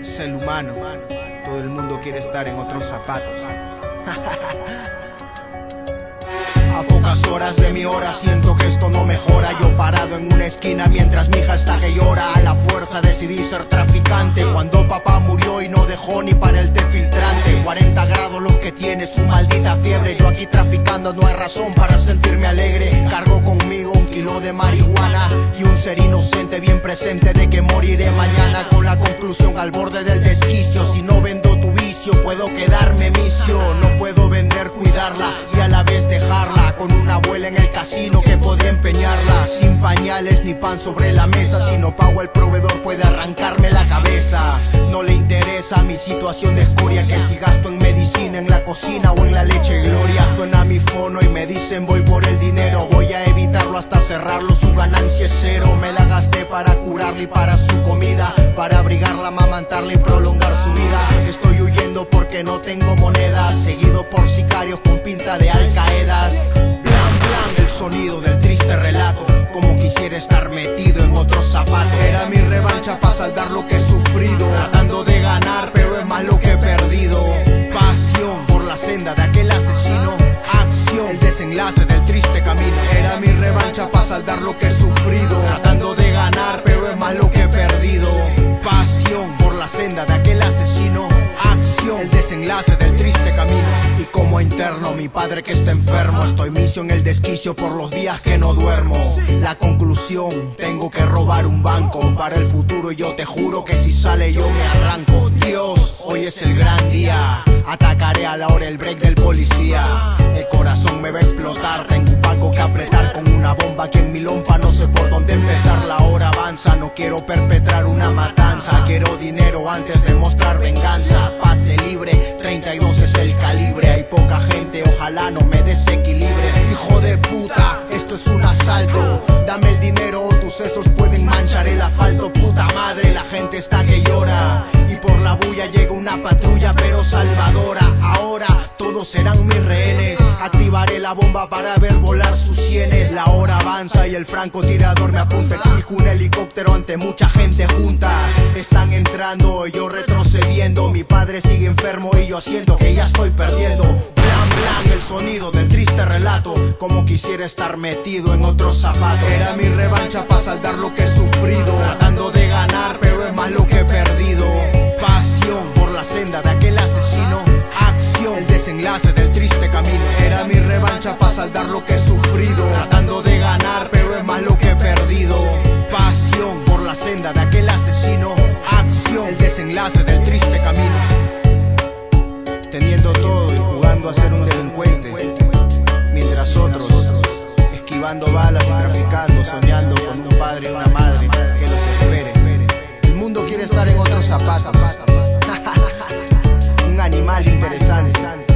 Es el humano, todo el mundo quiere estar en otros zapatos. A pocas horas de mi hora siento que esto no mejora. Yo parado en una esquina mientras mi hija está que llora. A la fuerza decidí ser traficante cuando papá murió y no dejó ni para el té filtrante. 40 grados lo que tiene su maldita fiebre. Yo aquí traficando no hay razón para sentirme alegre. Cargo conmigo 1 kilo de marihuana y un ser inocente bien presente de que moriré mañana. Con la conclusión al borde del desquicio: si no vendo tu vicio puedo quedarme misio. No puedo vender, cuidarla y a la vez dejarla con una abuela en el casino que podría empeñarla. Sin pañales ni pan sobre la mesa, si no pago el proveedor puede arrancarme la cabeza. No le interesa mi situación de escoria, que si gasto en medicina, en la cocina o en la leche Gloria. Suena mi fono y me dicen voy por el dinero. Voy a evitarlo hasta cerrarlo, su ganancia es cero. Me la gasté para curarla y para su comida, para abrigarla, amamantarla y prolongar su vida. Estoy huyendo porque no tengo monedas, seguido por sicarios con pinta de Al-Qaedas. El sonido del triste relato, como quisiera estar metido en otros zapatos. Era mi revancha para saldar lo que he sufrido, tratando de ganar pero es más lo que he perdido. Pasión por la senda de aquel asesino, acción, el desenlace del triste camino. Era mi revancha para saldar lo que he sufrido, tratando de ganar pero es más lo que he perdido. Pasión por la senda de aquel asesino, acción, el desenlace del triste camino. Y como interno mi padre que está enfermo, estoy misio en el desquicio por los días que no duermo. La conclusión: tengo que robar un banco para el futuro y yo te juro que si sale yo me arranco. Dios, hoy es el gran día, atacaré a la hora el break del policía. El corazón me va a explotar, tengo un paco que apretar con una bomba aquí en mi lompa. No sé por dónde empezar, la hora avanza, no quiero perpetrar una matanza. Quiero dinero antes de mostrar venganza. Pase libre, 32 es el calibre. Hay poca gente, ojalá no me desequilibre. Hijo de puta, esto es un asalto. Dame el dinero o tus sesos pueden manchar el asfalto. Puta madre, la gente está que llora y por la bulla llega una patrulla pero salvadora. Ahora todos serán mis rehenes, activaré la bomba para ver volar sus sienes. La hora avanza y el francotirador me apunta. Exijo un helicóptero ante mucha gente junta. Están entrando y yo retrocediendo. Mi padre sigue enfermo y yo siento que ya estoy perdiendo. Blan blan, el sonido del triste relato, como quisiera estar metido en otros zapatos. Era mi revancha para saldar lo que he sufrido, tratando de ganar pero es más lo que he perdido. Pasión por la senda de aquel asesino, acción, el desenlace del triste camino. Era mi revancha para saldar lo que he sufrido, tratando de ganar pero es más lo que he perdido. Pasión por la senda de aquel asesino, acción, el desenlace del triste camino. Teniendo todo y jugando a ser un delincuente, mientras otros esquivando balas y traficando, soñando con un padre y una madre que los espere. El mundo quiere estar en otros zapatos. Un animal interesante.